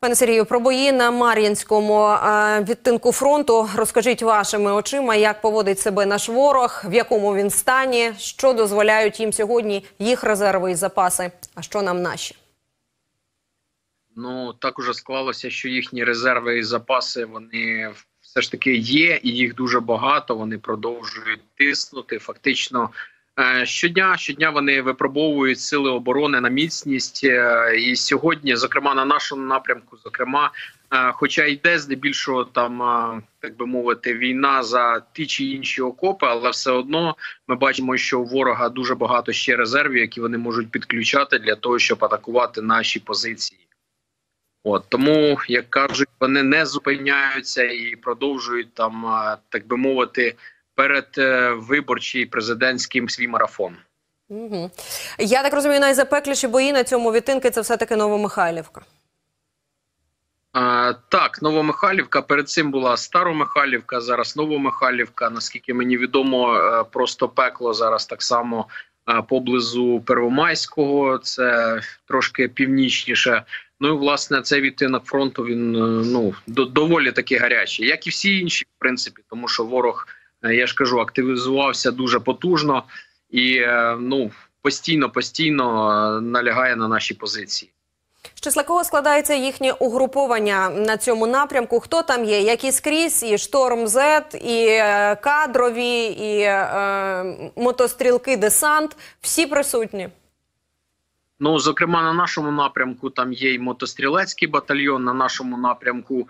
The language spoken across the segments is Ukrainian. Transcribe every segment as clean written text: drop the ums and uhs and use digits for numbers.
Пане Сергію, про бої на Мар'їнському відтинку фронту розкажіть вашими очима, як поводить себе наш ворог, в якому він стані, що дозволяють їм сьогодні їх резерви і запаси, а що нам наші? Ну, так уже склалося, що їхні резерви і запаси, вони все ж таки є, і їх дуже багато, вони продовжують тиснути. Фактично, щодня вони випробовують сили оборони на міцність. І сьогодні, зокрема, на нашому напрямку, хоча йде здебільшого там, так би мовити, війна за ті чи інші окопи, але все одно ми бачимо, що у ворога дуже багато ще резервів, які вони можуть підключати для того, щоб атакувати наші позиції. Тому, як кажуть, вони не зупиняються і продовжують там, так би мовити, передвиборчий президентський свій марафон. Угу. Я так розумію, найзапекліші бої на цьому відтинку – це все-таки Новомихайлівка. Так, Новомихайлівка, перед цим була Старомихайлівка, зараз Новомихайлівка, наскільки мені відомо, просто пекло зараз так само поблизу Первомайського, це трошки північніше. Ну і, власне, цей відтинок фронту, він доволі таки гарячий, як і всі інші, в принципі, тому що ворог, я ж кажу, активізувався дуже потужно і постійно налягає на наші позиції. З числа кого складається їхнє угруповання на цьому напрямку? Хто там є? Які скрізь? І Шторм-З, і кадрові, і мотострілки, десант. Всі присутні? Ну, зокрема, на нашому напрямку там є і мотострілецький батальйон, на нашому напрямку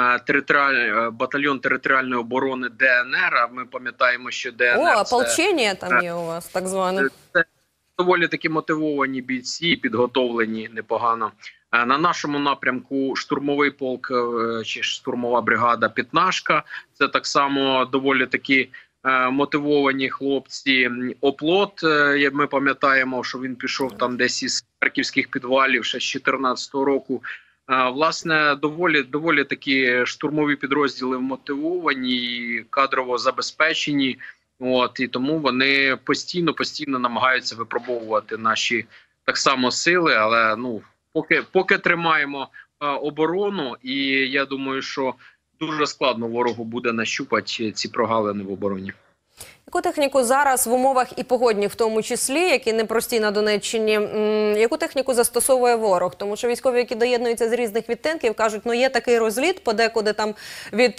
батальйон територіальної оборони ДНР, а ми пам'ятаємо, що ДНР – ополчення там є у вас, так зване. Це доволі таки мотивовані бійці, підготовлені непогано. На нашому напрямку штурмовий полк чи штурмова бригада «П'ятнашка». Це так само доволі таки мотивовані хлопці. Оплот, ми пам'ятаємо, що він пішов там десь із харківських підвалів ще з 2014 року. Власне, доволі такі штурмові підрозділи мотивовані, кадрово забезпечені. І тому вони постійно намагаються випробовувати наші так само сили, але поки тримаємо оборону, і я думаю, що дуже складно ворогу буде нащупати ці прогалини в обороні. Яку техніку зараз в умовах і погодні, в тому числі, які непрості на Донеччині, яку техніку застосовує ворог? Тому що військові, які доєднуються з різних відтинків, кажуть, є такий розліт, подекуди там від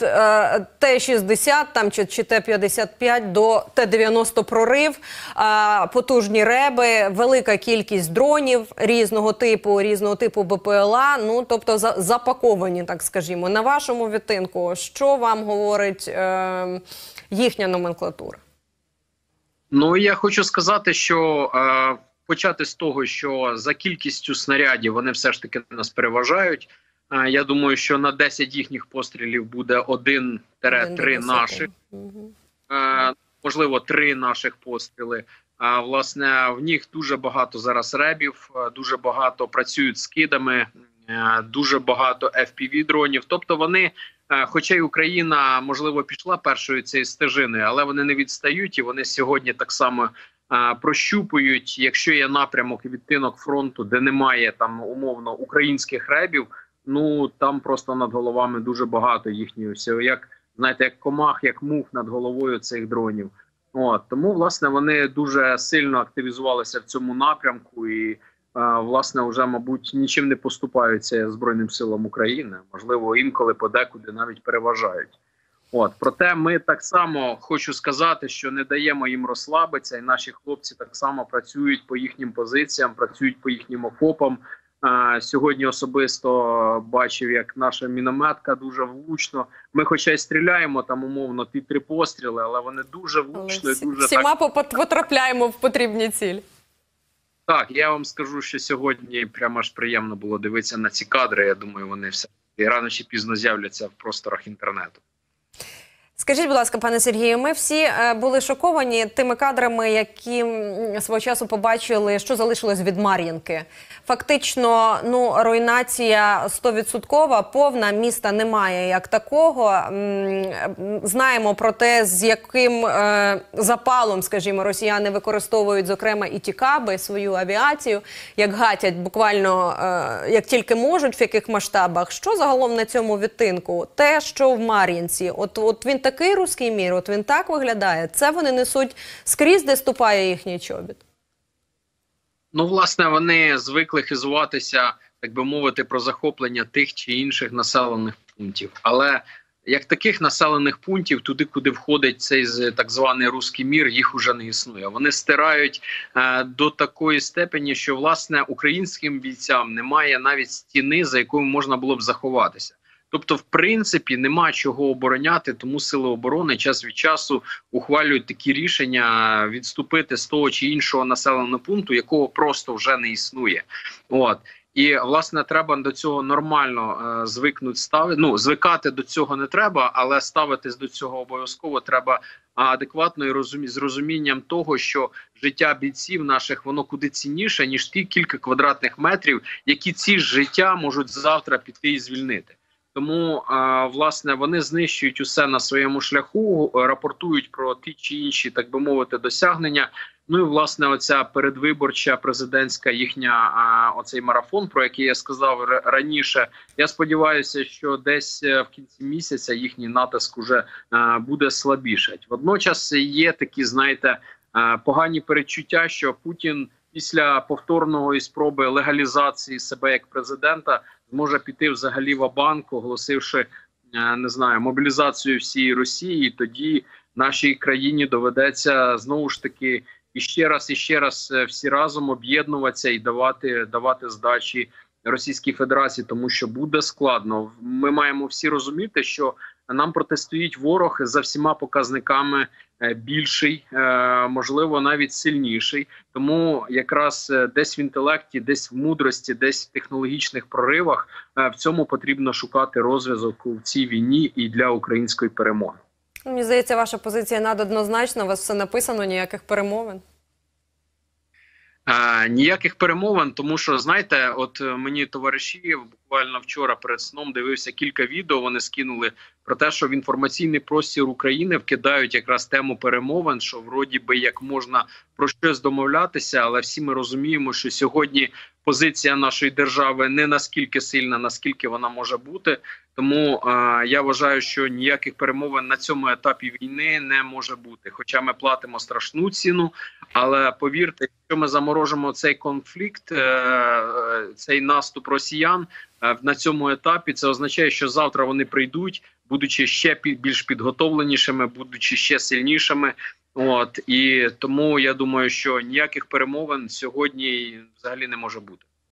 Т-60 там, чи Т-55 до Т-90 прорив, потужні реби, велика кількість дронів різного типу БПЛА, тобто запаковані, так скажімо. На вашому відтинку, що вам говорить їхня номенклатура? Ну, я хочу сказати, що почати з того, що за кількістю снарядів вони все ж таки нас переважають. Я думаю, що на 10 їхніх пострілів буде 1-3 наших. Можливо, 3 наших постріли. Власне, в них дуже багато зараз ребів, дуже багато працюють з кидами, дуже багато FPV-дронів. Тобто вони, хоча й Україна, можливо, пішла першою цією стежиною, але вони не відстають і вони сьогодні так само прощупують, якщо є напрямок і відтинок фронту, де немає там умовно українських ребів, там просто над головами дуже багато їхньої всього, як комах, як мух над головою цих дронів. Тому, власне, вони дуже сильно активізувалися в цьому напрямку і власне, вже, мабуть, нічим не поступаються Збройним силам України. Можливо, інколи подекуди навіть переважають. Проте ми так само, хочу сказати, що не даємо їм розслабитися, і наші хлопці так само працюють по їхнім позиціям, працюють по їхнім окопам. Сьогодні особисто бачив, як наша мінометка дуже влучно. Ми хоча й стріляємо там умовно 2-3 постріли, але вони дуже влучно. Всіма потрапляємо в потрібні цілі. Так, я вам скажу, що сьогодні прямо аж приємно було дивитися на ці кадри. Я думаю, вони все рано чи пізно з'являться в просторах інтернету. Скажіть, будь ласка, пане Сергію, ми всі були шоковані тими кадрами, які свого часу побачили, що залишилось від Мар'їнки. Фактично, руйнація 100%, повна, міста немає як такого. Знаємо про те, з яким запалом, скажімо, росіяни використовують, зокрема, і тікаби, свою авіацію, як гатять буквально, як тільки можуть, в яких масштабах. Що загалом на цьому відтинку? Те, що в Мар'їнці, от він такий руський мір, от він так виглядає, це вони несуть скрізь, де ступає їхній чобіт? Ну, власне, вони звикли хизуватися, так би мовити, про захоплення тих чи інших населених пунктів. Але як таких населених пунктів, туди, куди входить цей так званий руський мір, їх уже не існує. Вони стирають до такої степені, що, власне, українським бійцям немає навіть стіни, за якою можна було б заховатися. Тобто, в принципі, нема чого обороняти, тому сили оборони час від часу ухвалюють такі рішення відступити з того чи іншого населеного пункту, якого просто вже не існує. От. І, власне, треба до цього нормально звикати до цього не треба, але ставитись до цього обов'язково треба адекватно і з розумінням того, що життя бійців наших, воно куди цінніше, ніж ті кілька квадратних метрів, які ці ж життя можуть завтра піти і звільнити. Тому, власне, вони знищують усе на своєму шляху, рапортують про ті чи інші, так би мовити, досягнення. Ну і, власне, оця передвиборча президентська їхня, оцей марафон, про який я сказав раніше. Я сподіваюся, що десь в кінці місяця їхній натиск уже буде слабішати. Водночас є такі, знаєте, погані передчуття, що Путін після повторної спроби легалізації себе як президента зможе піти взагалі ва-банк, оголосивши, не знаю, мобілізацію всієї Росії, і тоді нашій країні доведеться знову ж таки і ще раз всі разом об'єднуватися і давати здачі Російській Федерації, тому що буде складно. Ми маємо всі розуміти, що нам протистоїть ворог за всіма показниками більший, можливо, навіть сильніший. Тому якраз десь в інтелекті, десь в мудрості, десь в технологічних проривах в цьому потрібно шукати розв'язок у цій війні і для української перемоги. Мені здається, ваша позиція надоднозначна, у вас все написано, ніяких перемовин. Ніяких перемовин, тому що, знаєте, от мені товариші буквально вчора перед сном дивився кілька відео, вони скинули про те, що в інформаційний простір України вкидають якраз тему перемовин, що вроді би як можна про щось домовлятися, але всі ми розуміємо, що сьогодні позиція нашої держави не наскільки сильна, наскільки вона може бути. Тому я вважаю, що ніяких перемовин на цьому етапі війни не може бути. Хоча ми платимо страшну ціну, але повірте, якщо ми заморожимо цей конфлікт, цей наступ росіян на цьому етапі, це означає, що завтра вони прийдуть, будучи ще більш підготовленішими, будучи ще сильнішими. От, і тому я думаю, що ніяких перемовин сьогодні взагалі не може бути.